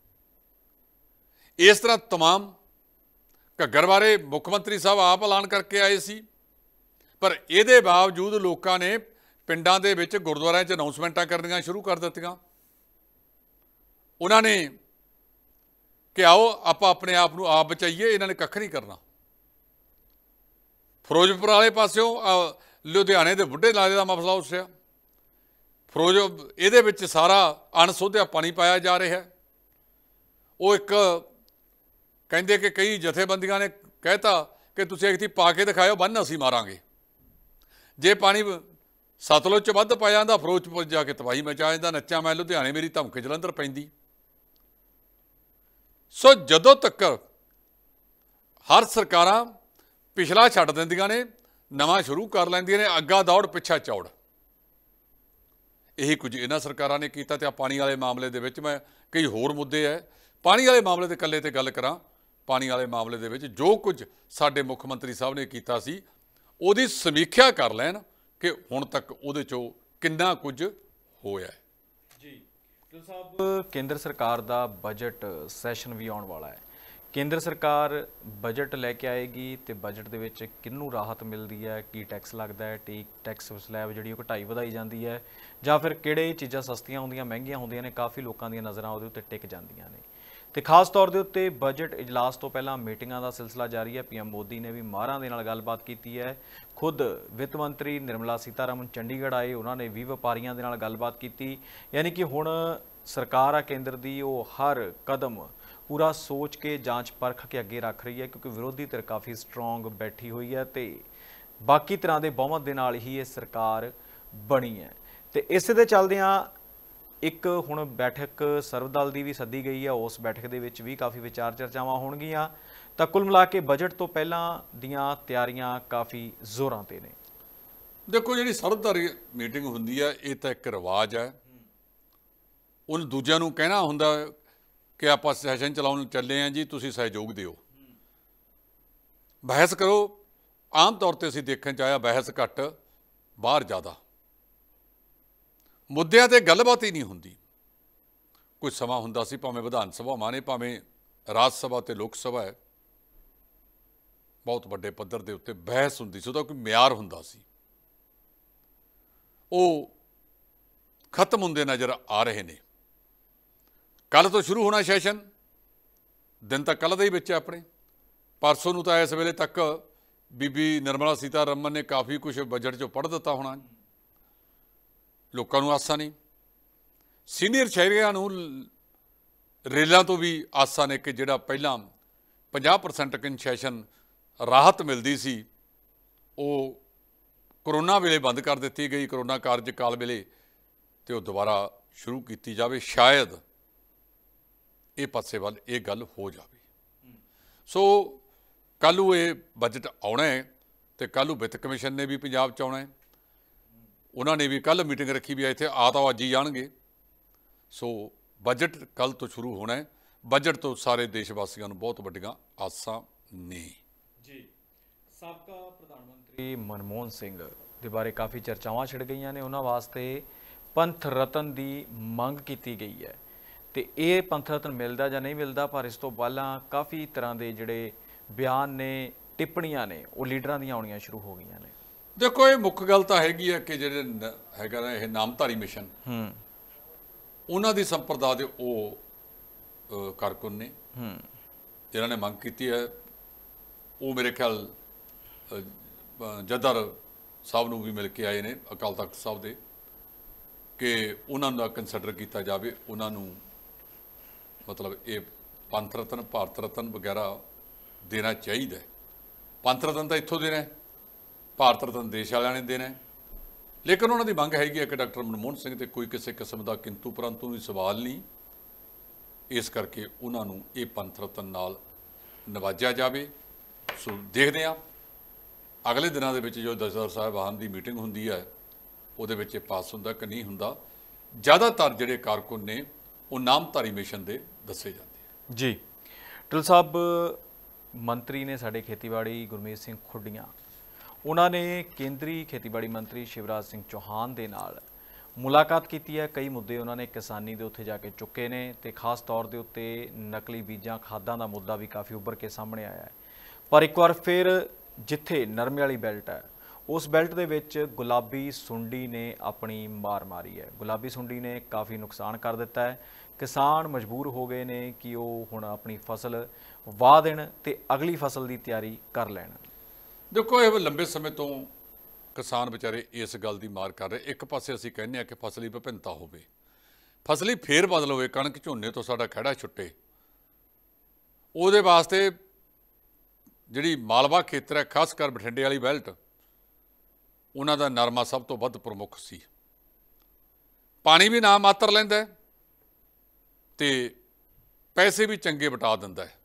ਇਸ ਤਰ੍ਹਾਂ ਤਮਾਮ ਘੱਗਰ ਬਾਰੇ ਮੁੱਖ ਮੰਤਰੀ ਸਾਹਿਬ ਆਪ ਐਲਾਨ ਕਰਕੇ ਆਏ ਸੀ, ਪਰ ਇਹਦੇ ਬਾਵਜੂਦ ਲੋਕਾਂ ਨੇ ਪਿੰਡਾਂ ਦੇ ਵਿੱਚ ਗੁਰਦੁਆਰਿਆਂ 'ਚ ਅਨਾਉਂਸਮੈਂਟਾਂ ਕਰਨੀਆਂ ਸ਼ੁਰੂ ਕਰ ਦਿੱਤੀਆਂ। ਉਹਨਾਂ ਨੇ ਕਿ ਆਓ ਆਪਾਂ ਆਪਣੇ ਆਪ ਨੂੰ ਆਪ ਬਚਾਈਏ, ਇਹਨਾਂ ਨੇ ਕੱਖ ਨਹੀਂ ਕਰਨਾ। ਫਿਰੋਜ਼ਪੁਰ ਵਾਲੇ ਪਾਸਿਓਂ ਲੁਧਿਆਣੇ ਦੇ ਬੁੱਢੇ ਨਾਲੇ ਦਾ ਮਸਲਾ ਉੱਠਿਆ, ਫਿਰੋਜ਼ ਇਹਦੇ ਵਿੱਚ ਸਾਰਾ ਅਣਸੋਧਿਆ ਪਾਣੀ ਪਾਇਆ ਜਾ ਰਿਹਾ ਹੈ। ਉਹ ਇੱਕ ਕਹਿੰਦੇ ਕਿ ਕਈ ਜਥੇਬੰਦੀਆਂ ਨੇ ਕਹਿਤਾ ਕਿ ਤੁਸੀਂ ਇੱਕ ਪਾ ਕੇ ਦਿਖਾਇਓ, ਬੰਨ ਅਸੀਂ ਮਾਰਾਂਗੇ। ਜੇ ਪਾਣੀ ਸਤਲੁਜ 'ਚ ਵੱਧ ਪਾਇਆ ਜਾਂਦਾ, ਫਿਰੋਜ਼ਪੁਰ ਜਾ ਕੇ ਤਬਾਹੀ ਮਚਾ ਜਾਂਦਾ, ਨੱਚਾਂ ਮੈਂ ਲੁਧਿਆਣੇ ਮੇਰੀ ਧਮਕ ਜਲੰਧਰ ਪੈਂਦੀ। ਸੋ ਜਦੋਂ ਤੱਕ ਹਰ ਸਰਕਾਰਾਂ ਪਿਛਲਾ ਛੱਡ ਦਿੰਦੀਆਂ ਨੇ, ਨਵਾਂ ਸ਼ੁਰੂ ਕਰ ਲੈਂਦੀਆਂ ਨੇ, ਅੱਗਾ ਦੌੜ ਪਿੱਛਾ ਚੌੜ, ਇਹੀ ਕੁਝ ਇਹਨਾਂ ਸਰਕਾਰਾਂ ਨੇ ਕੀਤਾ। ਤੇ ਆ ਪਾਣੀ ਵਾਲੇ ਮਾਮਲੇ ਦੇ ਵਿੱਚ ਮੈਂ ਕਈ ਹੋਰ ਮੁੱਦੇ ਹੈ, ਪਾਣੀ ਵਾਲੇ ਮਾਮਲੇ ਦੇ ਇਕੱਲੇ ਤੇ ਗੱਲ ਕਰਾਂ। ਪਾਣੀ ਵਾਲੇ ਮਾਮਲੇ ਦੇ ਵਿੱਚ ਜੋ ਕੁਝ ਸਾਡੇ ਮੁੱਖ ਮੰਤਰੀ ਸਾਹਿਬ ਨੇ ਕੀਤਾ ਸੀ, ਉਹਦੀ ਸਮੀਖਿਆ ਕਰ ਲੈਣ ਕਿ ਹੁਣ ਤੱਕ ਉਹਦੇ 'ਚੋਂ ਕਿੰਨਾ ਕੁਝ ਹੋਇਆ ਹੈ। ਜੀ ਸਾਹਿਬ, ਕੇਂਦਰ ਸਰਕਾਰ ਦਾ ਬਜਟ ਸੈਸ਼ਨ ਵੀ ਆਉਣ ਵਾਲਾ ਹੈ। ਕੇਂਦਰ ਸਰਕਾਰ ਬਜਟ ਲੈ ਕੇ ਆਏਗੀ ਤੇ ਬਜਟ ਦੇ ਵਿੱਚ ਕਿਹਨੂੰ ਰਾਹਤ ਮਿਲਦੀ ਹੈ, ਕੀ ਟੈਕਸ ਲੱਗਦਾ ਹੈ, ਟੀ ਟੈਕਸ ਸਲੈਬ ਜਿਹੜੀ ਉਹ ਘਟਾਈ ਵਧਾਈ ਜਾਂਦੀ ਹੈ, ਜਾਂ ਫਿਰ ਕਿਹੜੇ ਚੀਜ਼ਾਂ ਸਸਤੀਆਂ ਹੁੰਦੀਆਂ ਮਹਿੰਗੀਆਂ ਹੁੰਦੀਆਂ ਨੇ, ਕਾਫੀ ਲੋਕਾਂ ਦੀਆਂ ਨਜ਼ਰਾਂ ਉਹਦੇ ਉੱਤੇ ਟਿਕ ਜਾਂਦੀਆਂ ਨੇ। ਤੇ ਖਾਸ ਤੌਰ ਦੇ ਉੱਤੇ ਬਜਟ ਇਜਲਾਸ ਤੋਂ ਪਹਿਲਾਂ ਮੀਟਿੰਗਾਂ ਦਾ ਸਿਲਸਿਲਾ ਜਾਰੀ ਹੈ। ਪੀਐਮ ਮੋਦੀ ਨੇ ਵੀ ਮਾਹਰਾਂ ਦੇ ਨਾਲ ਗੱਲਬਾਤ ਕੀਤੀ ਹੈ। ਖੁਦ ਵਿੱਤ ਮੰਤਰੀ ਨਿਰਮਲਾ ਸੀਤਾਰਮਨ ਚੰਡੀਗੜ੍ਹ ਆਏ, ਉਹਨਾਂ ਨੇ ਵੀ ਵਪਾਰੀਆਂ ਦੇ ਨਾਲ ਗੱਲਬਾਤ ਕੀਤੀ। ਯਾਨੀ ਕਿ ਹੁਣ ਸਰਕਾਰ ਆ ਕੇਂਦਰ ਦੀ, ਉਹ ਹਰ ਕਦਮ ਪੂਰਾ ਸੋਚ ਕੇ ਜਾਂਚ ਪਰਖ ਕੇ ਅੱਗੇ ਰੱਖ ਰਹੀ ਹੈ, ਕਿਉਂਕਿ ਵਿਰੋਧੀ ਧਿਰ ਕਾਫੀ ਸਟਰੋਂਗ ਬੈਠੀ ਹੋਈ ਹੈ ਤੇ ਬਾਕੀ ਤਰ੍ਹਾਂ ਦੇ ਬਹੁਮਤ ਦੇ ਨਾਲ ਹੀ ਇਹ ਸਰਕਾਰ ਬਣੀ ਹੈ। ਤੇ ਇਸੇ ਦੇ ਚੱਲਦਿਆਂ ਇੱਕ ਹੁਣ ਬੈਠਕ ਸਰਵ ਦਲ ਦੀ ਵੀ ਸੱਦੀ ਗਈ ਹੈ, ਉਸ ਬੈਠਕ ਦੇ ਵਿੱਚ ਵੀ ਕਾਫੀ ਵਿਚਾਰ ਚਰਚਾਵਾਂ ਹੋਣਗੀਆਂ। ਤਾਂ ਕੁੱਲ ਮਿਲਾ ਕੇ ਬਜਟ ਤੋਂ ਪਹਿਲਾਂ ਦੀਆਂ ਤਿਆਰੀਆਂ ਕਾਫੀ ਜ਼ੋਰਾਂ ਤੇ ਨੇ। ਦੇਖੋ, ਜਿਹੜੀ ਸਰਵ ਦਲ ਮੀਟਿੰਗ ਹੁੰਦੀ ਹੈ, ਇਹ ਤਾਂ ਇੱਕ ਰਿਵਾਜ ਹੈ। ਉਹਨੂੰ ਦੂਜਿਆਂ ਨੂੰ ਕਹਿਣਾ ਹੁੰਦਾ ਕਿ ਆਪਾਂ ਸੈਸ਼ਨ ਚਲਾਉਣ ਚੱਲੇ ਹਾਂ ਜੀ, ਤੁਸੀਂ ਸਹਿਯੋਗ ਦਿਓ, ਬਹਿਸ ਕਰੋ। ਆਮ ਤੌਰ 'ਤੇ ਅਸੀਂ ਦੇਖਣ 'ਚ ਆਇਆ ਬਹਿਸ ਘੱਟ, ਬਾਹਰ ਜ਼ਿਆਦਾ, ਮੁੱਦਿਆਂ 'ਤੇ ਗੱਲਬਾਤ ਹੀ ਨਹੀਂ ਹੁੰਦੀ। ਕੁਝ ਸਮਾਂ ਹੁੰਦਾ ਸੀ, ਭਾਵੇਂ ਵਿਧਾਨ ਸਭਾਵਾਂ ਨੇ, ਭਾਵੇਂ ਰਾਜ ਸਭਾ ਅਤੇ ਲੋਕ ਸਭਾ ਹੈ, ਬਹੁਤ ਵੱਡੇ ਪੱਧਰ ਦੇ ਉੱਤੇ ਬਹਿਸ ਹੁੰਦੀ ਸੀ, ਉਹਦਾ ਕੋਈ ਮਿਆਰ ਹੁੰਦਾ ਸੀ। ਉਹ ਖਤਮ ਹੁੰਦੇ ਨਜ਼ਰ ਆ ਰਹੇ ਨੇ। ਕੱਲ੍ਹ ਤੋਂ ਸ਼ੁਰੂ ਹੋਣਾ ਸੈਸ਼ਨ, ਦਿਨ ਤਾਂ ਕੱਲ੍ਹ ਦਾ ਹੀ ਵਿੱਚ ਆਪਣੇ। ਪਰਸੋਂ ਨੂੰ ਤਾਂ ਇਸ ਵੇਲੇ ਤੱਕ ਬੀਬੀ ਨਿਰਮਲਾ ਸੀਤਾਰਮਨ ਨੇ ਕਾਫੀ ਕੁਝ ਬਜਟ 'ਚੋਂ ਪੜ੍ਹ ਦਿੱਤਾ ਹੋਣਾ। ਲੋਕਾਂ ਨੂੰ ਆਸਾਂ ਨਹੀਂ, ਸੀਨੀਅਰ ਸ਼ਹਿਰੀਆਂ ਨੂੰ ਰੇਲਾਂ ਤੋਂ ਵੀ ਆਸਾਂ ਨੇ ਕਿ ਜਿਹੜਾ ਪਹਿਲਾਂ ਪੰਜਾਹ ਪਰਸੈਂਟ ਕਨਸੈਸ਼ਨ ਰਾਹਤ ਮਿਲਦੀ ਸੀ, ਉਹ ਕਰੋਨਾ ਵੇਲੇ ਬੰਦ ਕਰ ਦਿੱਤੀ ਗਈ, ਕਰੋਨਾ ਕਾਰਜ ਕਾਲ ਵੇਲੇ, ਤੇ ਉਹ ਦੁਬਾਰਾ ਸ਼ੁਰੂ ਕੀਤੀ ਜਾਵੇ। ਸ਼ਾਇਦ ਇਹ ਪਾਸੇ ਵੱਲ ਇਹ ਗੱਲ ਹੋ ਜਾਵੇ। ਸੋ ਕੱਲ੍ਹ ਨੂੰ ਇਹ ਬਜਟ ਆਉਣਾ ਹੈ ਤੇ ਕੱਲ੍ਹ ਨੂੰ ਵਿੱਤ ਕਮਿਸ਼ਨ ਨੇ ਵੀ ਪੰਜਾਬ 'ਚ ਆਉਣਾ ਹੈ। ਉਹਨਾਂ ਨੇ ਵੀ ਕੱਲ੍ਹ ਮੀਟਿੰਗ ਰੱਖੀ ਵੀ ਆ, ਇੱਥੇ ਆ ਤਾਂ ਅੱਜ ਹੀ ਜਾਣਗੇ। ਸੋ ਬਜਟ ਕੱਲ੍ਹ ਤੋਂ ਸ਼ੁਰੂ ਹੋਣਾ ਹੈ। ਬਜਟ ਤੋਂ ਸਾਰੇ ਦੇਸ਼ ਵਾਸੀਆਂ ਨੂੰ ਬਹੁਤ ਵੱਡੀਆਂ ਆਸਾਂ ਨੇ। ਜੀ, ਸਾਬਕਾ ਪ੍ਰਧਾਨ ਮੰਤਰੀ ਮਨਮੋਹਨ ਸਿੰਘ ਦੇ ਬਾਰੇ ਕਾਫੀ ਚਰਚਾਵਾਂ ਛਿੜ ਗਈਆਂ ਨੇ। ਉਹਨਾਂ ਵਾਸਤੇ ਪੰਥ ਰਤਨ ਦੀ ਮੰਗ ਕੀਤੀ ਗਈ ਹੈ ਤੇ ਇਹ ਪੰਥ ਰਤਨ ਮਿਲਦਾ ਜਾਂ ਨਹੀਂ ਮਿਲਦਾ, ਪਰ ਇਸ ਤੋਂ ਪਹਿਲਾਂ ਕਾਫੀ ਤਰ੍ਹਾਂ ਦੇ ਜਿਹੜੇ ਬਿਆਨ ਨੇ ਟਿੱਪਣੀਆਂ ਨੇ ਉਹ ਲੀਡਰਾਂ ਦੀਆਂ ਆਉਣੀਆਂ ਸ਼ੁਰੂ ਹੋ ਗਈਆਂ ਨੇ। ਦੇਖੋ ਇਹ ਮੁੱਖ ਗੱਲ ਤਾਂ ਹੈਗੀ ਹੈ ਕਿ ਜਿਹੜੇ ਨ- ਹੈਗਾ ਨਾ ਇਹ ਨਾਮਧਾਰੀ ਮਿਸ਼ਨ ਹੂੰ ਉਹਨਾਂ ਦੀ ਸੰਪਰਦਾ ਦੇ ਉਹ ਅ, ਕਾਰਕੁਨ ਨੇ ਹੂੰ ਜਿਨ੍ਹਾਂ ਨੇ ਮੰਗ ਕੀਤੀ ਹੈ। ਉਹ ਮੇਰੇ ਖਿਆਲ ਅ, ਅ, ਜੱਦਰ ਸਾਹਿਬ ਨੂੰ ਵੀ ਮਿਲ ਕੇ ਆਏ ਨੇ ਅਕਾਲ ਤਖਤ ਸਾਹਿਬ ਦੇ ਕਿ ਉਹਨਾਂ ਦਾ ਕੰਸੀਡਰ ਕੀਤਾ ਜਾਵੇ, ਉਹਨਾਂ ਨੂੰ ਮਤਲਬ ਇਹ ਪੰਥ ਰਤਨ ਭਾਰਤ ਰਤਨ ਵਗੈਰਾ ਦੇਣਾ ਚਾਹੀਦਾ ਹੈ। ਪੰਥ ਰਤਨ ਤਾਂ ਇੱਥੋਂ ਦੇਣਾ ਹੈ, ਭਾਰਤ ਰਤਨ ਦੇਸ਼ ਵਾਲਿਆਂ ਨੇ ਦੇਣਾ ਹੈ। ਲੇਕਿਨ ਉਹਨਾਂ ਦੀ ਮੰਗ ਹੈਗੀ ਹੈ ਕਿ ਡਾਕਟਰ ਮਨਮੋਹਨ ਸਿੰਘ ਤੇ ਕੋਈ ਕਿਸੇ ਕਿਸਮ ਦਾ ਕਿੰਤੂ ਪਰੰਤੂ ਦੀ ਸਵਾਲ ਨਹੀਂ, ਇਸ ਕਰਕੇ ਉਹਨਾਂ ਨੂੰ ਇਹ ਪੰਥ ਰਤਨ ਨਾਲ ਨਵਾਜਿਆ ਜਾਵੇ। ਸੋ ਦੇਖਦੇ ਹਾਂ ਅਗਲੇ ਦਿਨਾਂ ਦੇ ਵਿੱਚ ਜੋ ਜਥੇਦਾਰ ਸਾਹਿਬਾਨ ਦੀ ਮੀਟਿੰਗ ਹੁੰਦੀ ਹੈ ਉਹਦੇ ਵਿੱਚ ਇਹ ਪਾਸ ਹੁੰਦਾ ਕਿ ਨਹੀਂ ਹੁੰਦਾ। ਜ਼ਿਆਦਾਤਰ ਜਿਹੜੇ ਕਾਰਕੁਨ ਨੇ ਉਹ ਨਾਮਧਾਰੀ ਮਿਸ਼ਨ ਦੇ ਦੱਸੇ ਜਾਂਦੇ ਆ। ਜੀ ਟਿਲ ਸਾਹਿਬ ਮੰਤਰੀ ਨੇ ਸਾਡੇ ਖੇਤੀਬਾੜੀ ਗੁਰਮੀਤ ਸਿੰਘ ਖੁੱਡੀਆਂ, ਉਹਨਾਂ ਨੇ ਕੇਂਦਰੀ ਖੇਤੀਬਾੜੀ ਮੰਤਰੀ ਸ਼ਿਵਰਾਜ ਸਿੰਘ ਚੌਹਾਨ ਦੇ ਨਾਲ ਮੁਲਾਕਾਤ ਕੀਤੀ ਹੈ। ਕਈ ਮੁੱਦੇ ਉਹਨਾਂ ਨੇ ਕਿਸਾਨੀ ਦੇ ਉੱਤੇ ਜਾ ਕੇ ਚੁੱਕੇ ਨੇ ਤੇ ਖਾਸ ਤੌਰ ਦੇ ਉੱਤੇ ਨਕਲੀ ਬੀਜਾਂ ਖਾਦਾਂ ਦਾ ਮੁੱਦਾ ਵੀ ਕਾਫੀ ਉੱਭਰ ਕੇ ਸਾਹਮਣੇ ਆਇਆ ਹੈ। ਪਰ ਇੱਕ ਵਾਰ ਫਿਰ ਜਿੱਥੇ ਨਰਮੇ ਵਾਲੀ ਬੈਲਟ ਹੈ ਉਸ ਬੈਲਟ ਦੇ ਵਿੱਚ ਗੁਲਾਬੀ ਸੁੰਡੀ ਨੇ ਆਪਣੀ ਮਾਰ ਮਾਰੀ ਹੈ। ਗੁਲਾਬੀ ਸੁੰਡੀ ਨੇ ਕਾਫੀ ਨੁਕਸਾਨ ਕਰ ਦਿੱਤਾ ਹੈ। ਕਿਸਾਨ ਮਜਬੂਰ ਹੋ ਗਏ ਨੇ ਕਿ ਉਹ ਹੁਣ ਆਪਣੀ ਫਸਲ ਵਾਹ ਦੇਣ ਤੇ ਅਗਲੀ ਫਸਲ ਦੀ ਤਿਆਰੀ ਕਰ ਲੈਣ। ਦੇਖੋ ਇਹ ਲੰਬੇ ਸਮੇਂ ਤੋਂ ਕਿਸਾਨ ਵਿਚਾਰੇ ਇਸ ਗੱਲ ਦੀ ਮਾਰ ਕਰ ਰਹੇ। ਇੱਕ ਪਾਸੇ ਅਸੀਂ ਕਹਿੰਦੇ ਹਾਂ ਕਿ ਫਸਲੀ ਵਿਭਿੰਨਤਾ ਹੋਵੇ, ਫਸਲੀ ਫੇਰ ਬਦਲ ਹੋਵੇ, ਕਣਕ ਝੋਨੇ ਤੋਂ ਸਾਡਾ ਖਹਿੜਾ ਛੁੱਟੇ। ਉਹਦੇ ਵਾਸਤੇ ਜਿਹੜੀ ਮਾਲਵਾ ਖੇਤਰ ਹੈ, ਖਾਸ ਕਰ ਬਠਿੰਡੇ ਵਾਲੀ ਬੈਲਟ, ਉਹਨਾਂ ਦਾ ਨਰਮਾ ਸਭ ਤੋਂ ਵੱਧ ਪ੍ਰਮੁੱਖ ਸੀ। ਪਾਣੀ ਵੀ ਨਾ ਮਾਤਰ ਲੈਂਦਾ ਤੇ ਪੈਸੇ ਵੀ ਚੰਗੇ ਵਟਾ ਦਿੰਦਾ ਹੈ।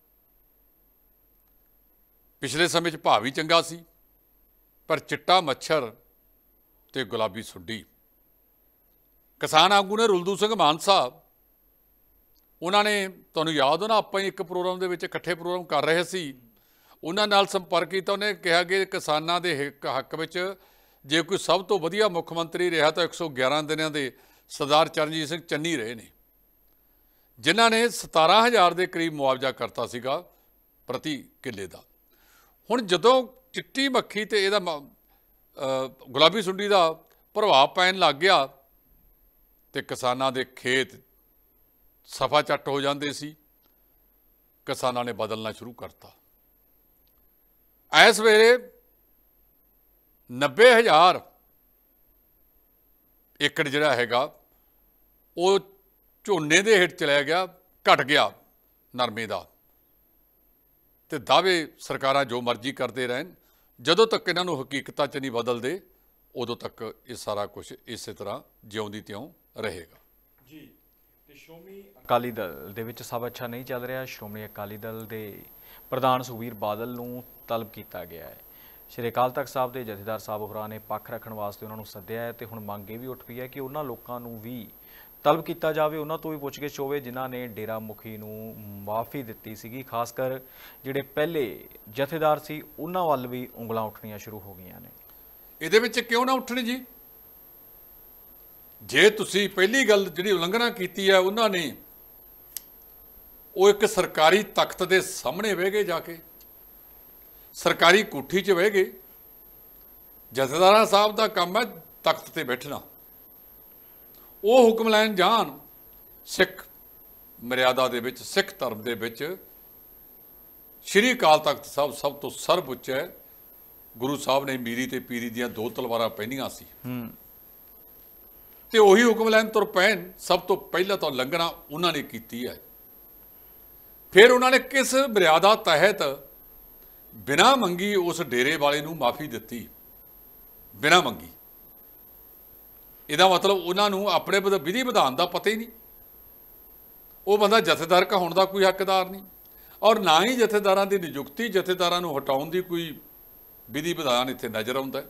ਪਿਛਲੇ ਸਮੇਂ 'ਚ ਭਾਅ ਵੀ ਚੰਗਾ ਸੀ, ਪਰ ਚਿੱਟਾ ਮੱਛਰ ਤੇ ਗੁਲਾਬੀ ਸੁੰਡੀ। ਕਿਸਾਨ ਆਗੂ ਨੇ ਰੁਲਦੂ ਸਿੰਘ ਮਾਨ ਸਾਹਿਬ, ਉਹਨਾਂ ਨੇ ਤੁਹਾਨੂੰ ਯਾਦ ਹੋ ਨਾ, ਆਪਾਂ ਹੀ ਇੱਕ ਪ੍ਰੋਗਰਾਮ ਦੇ ਵਿੱਚ ਇਕੱਠੇ ਪ੍ਰੋਗਰਾਮ ਕਰ ਰਹੇ ਸੀ, ਉਹਨਾਂ ਨਾਲ ਸੰਪਰਕ ਕੀਤਾ। ਉਹਨੇ ਕਿਹਾ ਕਿ ਕਿਸਾਨਾਂ ਦੇ ਹਿੱਕ ਹੱਕ ਵਿੱਚ ਜੇ ਕੋਈ ਸਭ ਤੋਂ ਵਧੀਆ ਮੁੱਖ ਮੰਤਰੀ ਰਿਹਾ ਤਾਂ ਇੱਕ ਸੌ ਗਿਆਰਾਂ ਦਿਨਾਂ ਦੇ ਸਰਦਾਰ ਚਰਨਜੀਤ ਸਿੰਘ ਚੰਨੀ ਰਹੇ ਨੇ, ਜਿਨ੍ਹਾਂ ਨੇ ਸਤਾਰਾਂ ਹਜ਼ਾਰ ਦੇ ਕਰੀਬ ਮੁਆਵਜ਼ਾ ਕਰਤਾ ਸੀਗਾ ਪ੍ਰਤੀ ਕਿੱਲੇ ਦਾ। ਹੁਣ ਜਦੋਂ ਚਿੱਟੀ ਮੱਖੀ ਤੇ ਇਹਦਾ ਗੁਲਾਬੀ ਸੁੰਡੀ ਦਾ ਪ੍ਰਭਾਵ ਪੈਣ ਲੱਗ ਗਿਆ ਤੇ ਕਿਸਾਨਾਂ ਦੇ ਖੇਤ ਸਫਾ ਚੱਟ ਹੋ ਜਾਂਦੇ ਸੀ। ਕਿਸਾਨਾਂ ਨੇ ਬਦਲਣਾ ਸ਼ੁਰੂ ਕਰਤਾ। ਇਸ ਵੇਲੇ ਨੱਬੇ ਹਜ਼ਾਰ ਏਕੜ ਜਿਹੜਾ ਹੈਗਾ ਉਹ ਝੋਨੇ ਦੇ ਹੇਠ ਚਲਿਆ ਗਿਆ, ਘਟ ਗਿਆ ਨਰਮੇ ਦਾ। ਤੇ ਦਾਅਵੇ ਸਰਕਾਰਾਂ ਜੋ ਮਰਜ਼ੀ ਕਰਦੇ ਰਹਿਣ, ਜਦੋਂ ਤੱਕ ਇਹਨਾਂ ਨੂੰ ਹਕੀਕਤਾਂ 'ਚ ਨਹੀਂ ਬਦਲਦੇ ਉਦੋਂ ਤੱਕ ਇਹ ਸਾਰਾ ਕੁਝ ਇਸੇ ਤਰ੍ਹਾਂ ਜਿਉਂਦੀ ਤਿਉਂ ਰਹੇਗਾ। ਜੀ ਤੇ ਸ਼੍ਰੋਮਣੀ ਅਕਾਲੀ ਦਲ ਦੇ ਵਿੱਚ ਸਭ ਅੱਛਾ ਨਹੀਂ ਚੱਲ ਰਿਹਾ। ਸ਼੍ਰੋਮਣੀ ਅਕਾਲੀ ਦਲ ਦੇ ਪ੍ਰਧਾਨ ਸੁਖਬੀਰ ਬਾਦਲ ਨੂੰ ਤਲਬ ਕੀਤਾ ਗਿਆ ਹੈ। ਸ਼੍ਰੀ ਅਕਾਲ ਤਖਤ ਸਾਹਿਬ ਦੇ ਜਥੇਦਾਰ ਸਾਹਿਬ ਹੋਰਾਂ ਨੇ ਪੱਖ ਰੱਖਣ ਵਾਸਤੇ ਉਹਨਾਂ ਨੂੰ ਸੱਦਿਆ ਹੈ ਤੇ ਹੁਣ ਮੰਗ ਇਹ ਵੀ ਉੱਠ ਪਈ ਹੈ ਕਿ ਉਹਨਾਂ ਲੋਕਾਂ ਨੂੰ ਵੀ ਤਲਬ ਕੀਤਾ ਜਾਵੇ, ਉਹਨਾਂ ਤੋਂ ਵੀ ਪੁੱਛਗਿੱਛ ਹੋਵੇ ਜਿਨ੍ਹਾਂ ਨੇ ਡੇਰਾ ਮੁਖੀ ਨੂੰ ਮਾਫੀ ਦਿੱਤੀ ਸੀਗੀ। ਖਾਸ ਕਰ ਜਿਹੜੇ ਪਹਿਲੇ ਜਥੇਦਾਰ ਸੀ ਉਹਨਾਂ ਵੱਲ ਵੀ ਉਂਗਲਾਂ ਉੱਠਣੀਆਂ ਸ਼ੁਰੂ ਹੋ ਗਈਆਂ ਨੇ। ਇਹਦੇ ਵਿੱਚ ਕਿਉਂ ਨਾ ਉੱਠਣ ਜੀ? ਜੇ ਤੁਸੀਂ ਪਹਿਲੀ ਗੱਲ ਜਿਹੜੀ ਉਲੰਘਣਾ ਕੀਤੀ ਹੈ ਉਹਨਾਂ ਨੇ, ਉਹ ਇੱਕ ਸਰਕਾਰੀ ਤਖਤ ਦੇ ਸਾਹਮਣੇ ਬਹਿ ਗਏ, ਜਾ ਕੇ ਸਰਕਾਰੀ ਕੋਠੀ 'ਚ ਬਹਿ ਗਏ। ਜਥੇਦਾਰਾਂ ਸਾਹਿਬ ਦਾ ਕੰਮ ਹੈ ਤਖਤ ਤੇ ਬੈਠਣਾ, ਉਹ ਹੁਕਮ ਲੈਣ ਜਾਣ। ਸਿੱਖ ਮਰਿਆਦਾ ਦੇ ਵਿੱਚ, ਸਿੱਖ ਧਰਮ ਦੇ ਵਿੱਚ ਸ਼੍ਰੀ ਅਕਾਲ ਤਖਤ ਸਾਹਿਬ ਸਭ ਤੋਂ ਸਰਵਉੱਚ ਹੈ। ਗੁਰੂ ਸਾਹਿਬ ਨੇ ਮੀਰੀ ਤੇ ਪੀਰੀ ਦੀਆਂ ਦੋ ਤਲਵਾਰਾਂ ਪਹਿਨੀਆਂ ਸੀ ਤੇ ਉਹੀ ਹੁਕਮ ਲੈਣ ਤੁਰ ਪੈਣ। ਸਭ ਤੋਂ ਪਹਿਲਾਂ ਤਾਂ ਲੰਘਣਾ ਉਹਨਾਂ ਨੇ ਕੀਤੀ ਹੈ। ਫਿਰ ਉਹਨਾਂ ਨੇ ਕਿਸ ਮਰਿਆਦਾ ਤਹਿਤ ਬਿਨਾਂ ਮੰਗੀ ਉਸ ਡੇਰੇ ਵਾਲੇ ਨੂੰ ਮਾਫੀ ਦਿੱਤੀ? ਬਿਨਾਂ ਮੰਗੀ। ਇਹਦਾ ਮਤਲਬ ਉਹਨਾਂ ਨੂੰ ਆਪਣੇ ਵਿਧੀ ਵਿਧਾਨ ਦਾ ਪਤਾ ਹੀ ਨਹੀਂ। ਉਹ ਬੰਦਾ ਜਥੇਦਾਰ ਕਹਾਉਣ ਦਾ ਕੋਈ ਹੱਕਦਾਰ ਨਹੀਂ, ਔਰ ਨਾ ਹੀ ਜਥੇਦਾਰਾਂ ਦੀ ਨਿਯੁਕਤੀ, ਜਥੇਦਾਰਾਂ ਨੂੰ ਹਟਾਉਣ ਦੀ ਕੋਈ ਵਿਧੀ ਵਿਧਾਨ ਇੱਥੇ ਨਜ਼ਰ ਆਉਂਦਾ।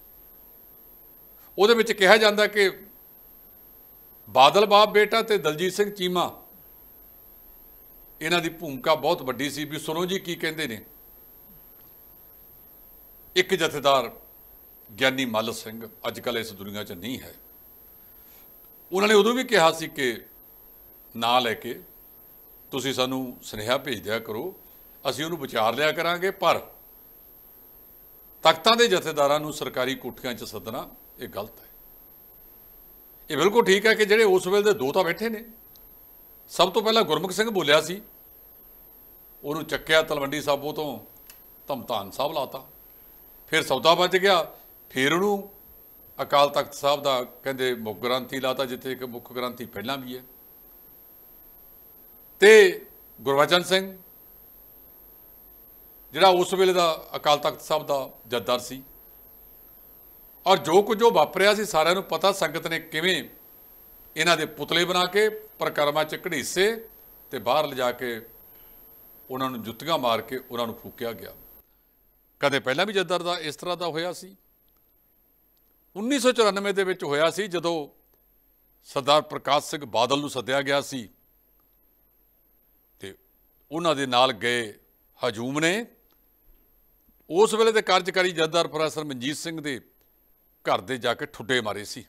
ਉਹਦੇ ਵਿੱਚ ਕਿਹਾ ਜਾਂਦਾ ਕਿ ਬਾਦਲ ਬਾਪ ਬੇਟਾ ਤੇ ਦਲਜੀਤ ਸਿੰਘ ਚੀਮਾ, ਇਹਨਾਂ ਦੀ ਭੂਮਿਕਾ ਬਹੁਤ ਵੱਡੀ ਸੀ। ਵੀ ਸੁਣੋ ਜੀ ਕੀ ਕਹਿੰਦੇ ਨੇ। ਇੱਕ ਜਥੇਦਾਰ ਗਿਆਨੀ ਮੱਲ ਸਿੰਘ ਅੱਜ ਕੱਲ੍ਹ ਇਸ ਦੁਨੀਆ 'ਚ ਨਹੀਂ ਹੈ। ਉਹਨਾਂ ਨੇ ਉਦੋਂ ਵੀ ਕਿਹਾ ਸੀ ਕਿ ਨਾਂ ਲੈ ਕੇ ਤੁਸੀਂ ਸਾਨੂੰ ਸੁਨੇਹਾ ਭੇਜ ਦਿਆ ਕਰੋ, ਅਸੀਂ ਉਹਨੂੰ ਵਿਚਾਰ ਲਿਆ ਕਰਾਂਗੇ, ਪਰ ਤਖਤਾਂ ਦੇ ਜਥੇਦਾਰਾਂ ਨੂੰ ਸਰਕਾਰੀ ਕੋਠੀਆਂ 'ਚ ਸੱਦਣਾ ਇਹ ਗਲਤ ਹੈ। ਇਹ ਬਿਲਕੁਲ ਠੀਕ ਹੈ ਕਿ ਜਿਹੜੇ ਉਸ ਵੇਲੇ ਦੇ ਦੋ ਤਾਂ ਬੈਠੇ ਨੇ। ਸਭ ਤੋਂ ਪਹਿਲਾਂ ਗੁਰਮੁਖ ਸਿੰਘ ਬੋਲਿਆ ਸੀ, ਉਹਨੂੰ ਚੱਕਿਆ ਤਲਵੰਡੀ ਸਾਬੋ ਤੋਂ ਧਮਤਾਨ ਸਾਹਿਬ ਲਾਤਾ, ਫਿਰ ਸੌਦਾ ਬਚ ਗਿਆ, ਫਿਰ ਉਹਨੂੰ ਅਕਾਲ ਤਖਤ ਸਾਹਿਬ ਦਾ ਕਹਿੰਦੇ ਮੁੱਖ ਗ੍ਰੰਥੀ ਲਾਤਾ, ਜਿੱਥੇ ਇੱਕ ਮੁੱਖ ਗ੍ਰੰਥੀ ਪਹਿਲਾਂ ਵੀ ਹੈ। ਤੇ ਗੁਰਬਚਨ ਸਿੰਘ ਜਿਹੜਾ ਉਸ ਵੇਲੇ ਦਾ ਅਕਾਲ ਤਖਤ ਸਾਹਿਬ ਦਾ ਜੱਥੇਦਾਰ ਸੀ, ਔਰ ਜੋ ਕੁਝ ਉਹ ਵਾਪਰਿਆ ਸੀ ਸਾਰਿਆਂ ਨੂੰ ਪਤਾ, ਸੰਗਤ ਨੇ ਕਿਵੇਂ ਇਹਨਾਂ ਦੇ ਪੁਤਲੇ ਬਣਾ ਕੇ ਪ੍ਰਕਰਮਾਂ 'ਚ ਘੜੀਸੇ ਤੇ ਬਾਹਰ ਲਿਜਾ ਕੇ ਉਹਨਾਂ ਨੂੰ ਜੁੱਤੀਆਂ ਮਾਰ ਕੇ ਉਹਨਾਂ ਨੂੰ ਫੂਕਿਆ ਗਿਆ। ਕਦੇ ਪਹਿਲਾਂ ਵੀ ਜੱਥੇਦਾਰ ਦਾ ਇਸ ਤਰ੍ਹਾਂ ਦਾ ਹੋਇਆ ਸੀ। ਉੱਨੀ ਸੌ ਚੁਰਾਨਵੇਂ ਦੇ ਵਿੱਚ ਹੋਇਆ ਸੀ, ਜਦੋਂ ਸਰਦਾਰ ਪ੍ਰਕਾਸ਼ ਸਿੰਘ ਬਾਦਲ ਨੂੰ ਸੱਦਿਆ ਗਿਆ ਸੀ ਤੇ ਉਹਨਾਂ ਦੇ ਨਾਲ ਗਏ ਹਜੂਮ ਨੇ ਉਸ ਵੇਲੇ ਦੇ ਕਾਰਜਕਾਰੀ ਜੱਥੇਦਾਰ ਪ੍ਰੋਫੈਸਰ ਮਨਜੀਤ ਸਿੰਘ ਦੇ ਘਰ ਦੇ ਜਾ ਕੇ ਠੁੱਡੇ ਮਾਰੇ ਸੀ।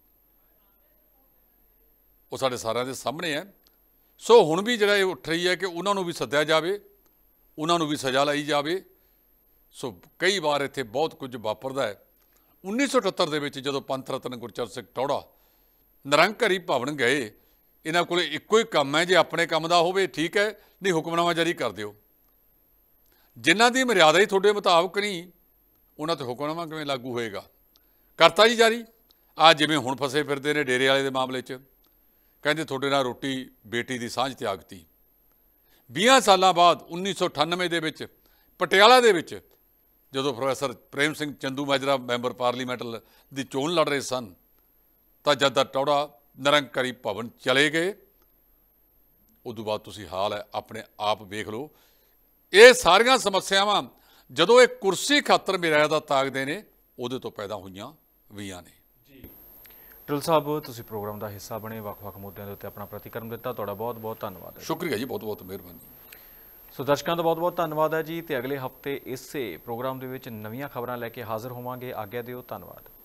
ਉਹ ਸਾਡੇ ਸਾਰਿਆਂ ਦੇ ਸਾਹਮਣੇ ਹੈ। ਸੋ ਹੁਣ ਵੀ ਜਿਹੜਾ ਇਹ ਉੱਠ ਰਹੀ ਹੈ ਕਿ ਉਹਨਾਂ ਨੂੰ ਵੀ ਸੱਦਿਆ ਜਾਵੇ, ਉਹਨਾਂ ਨੂੰ ਵੀ ਸਜ਼ਾ ਲਾਈ ਜਾਵੇ। ਸੋ ਕਈ ਵਾਰ ਇੱਥੇ ਬਹੁਤ ਕੁਝ ਵਾਪਰਦਾ ਹੈ। ਉੱਨੀ ਸੌ ਅਠੱਤਰ ਦੇ ਵਿੱਚ ਜਦੋਂ ਪੰਥ ਰਤਨ ਗੁਰਚਰਨ ਸਿੰਘ ਟੌਹੜਾ ਨਿਰੰਕਾਰੀ ਭਵਨ ਗਏ, ਇਹਨਾਂ ਕੋਲ ਇੱਕੋ ਹੀ ਕੰਮ ਹੈ, ਜੇ ਆਪਣੇ ਕੰਮ ਦਾ ਹੋਵੇ ਠੀਕ ਹੈ, ਨਹੀਂ ਹੁਕਮਨਾਮਾ ਜਾਰੀ ਕਰ ਦਿਓ। ਜਿਨ੍ਹਾਂ ਦੀ ਮਰਿਆਦਾ ਹੀ ਤੁਹਾਡੇ ਮੁਤਾਬਕ ਨਹੀਂ, ਉਹਨਾਂ 'ਤੇ ਹੁਕਮਨਾਮਾ ਕਿਵੇਂ ਲਾਗੂ ਹੋਏਗਾ? ਕਰਤਾ ਜੀ ਜਾਰੀ। ਆ ਜਿਵੇਂ ਹੁਣ ਫਸੇ ਫਿਰਦੇ ਨੇ ਡੇਰੇ ਵਾਲੇ ਦੇ ਮਾਮਲੇ 'ਚ, ਕਹਿੰਦੇ ਤੁਹਾਡੇ ਨਾਲ ਰੋਟੀ ਬੇਟੀ ਦੀ ਸਾਂਝ ਤਿਆਗਤੀ। ਵੀਹਾਂ ਸਾਲਾਂ ਬਾਅਦ ਉੱਨੀ ਸੌ ਅਠਾਨਵੇਂ ਦੇ ਵਿੱਚ ਪਟਿਆਲਾ ਦੇ ਵਿੱਚ ਜਦੋਂ professor Prem Singh Chandu Majra member parliament ਦੀ ਚੋਣ ਲੜ ਰਹੇ ਸਨ, ਤਾਂ ਜੱਥੇਦਾਰ ਟੌਹੜਾ ਨਿਰੰਕਾਰੀ ਭਵਨ ਚਲੇ ਗਏ। ਉਦੋਂ ਬਾਅਦ ਤੁਸੀਂ ਹਾਲ ਹੈ ਆਪਣੇ ਆਪ ਵੇਖ ਲਓ। ਇਹ ਸਾਰੀਆਂ ਸਮੱਸਿਆਵਾਂ ਜਦੋਂ ਇਹ ਕੁਰਸੀ ਖਾਤਰ ਮਰਿਆਦਾ ਤਾਕਦੇ ਨੇ, ਉਹਦੇ ਤੋਂ ਪੈਦਾ ਹੋਈਆਂ ਵੀਆਂ ਨੇ। ਢਿੱਲੋਂ ਸਾਹਿਬ, ਤੁਸੀਂ ਪ੍ਰੋਗਰਾਮ ਦਾ ਹਿੱਸਾ ਬਣੇ, ਵੱਖ-ਵੱਖ ਮੁੱਦਿਆਂ ਦੇ ਉੱਤੇ ਆਪਣਾ ਪ੍ਰਤੀਕਰਮ ਦਿੱਤਾ, ਤੁਹਾਡਾ ਬਹੁਤ ਬਹੁਤ ਧੰਨਵਾਦ ਹੈ। ਸ਼ੁਕਰੀਆ ਜੀ, ਬਹੁਤ ਬਹੁਤ ਮਿਹਰਬਾਨੀ। ਸੋ ਦਰਸ਼ਕਾਂ ਦਾ ਬਹੁਤ ਬਹੁਤ ਧੰਨਵਾਦ ਹੈ ਜੀ, ਤੇ ਅਗਲੇ ਹਫਤੇ ਇਸੇ ਪ੍ਰੋਗਰਾਮ ਦੇ ਵਿੱਚ ਨਵੀਆਂ ਖਬਰਾਂ ਲੈ ਕੇ ਹਾਜ਼ਰ ਹੋਵਾਂਗੇ। ਆਗਿਆ ਦਿਓ, ਧੰਨਵਾਦ।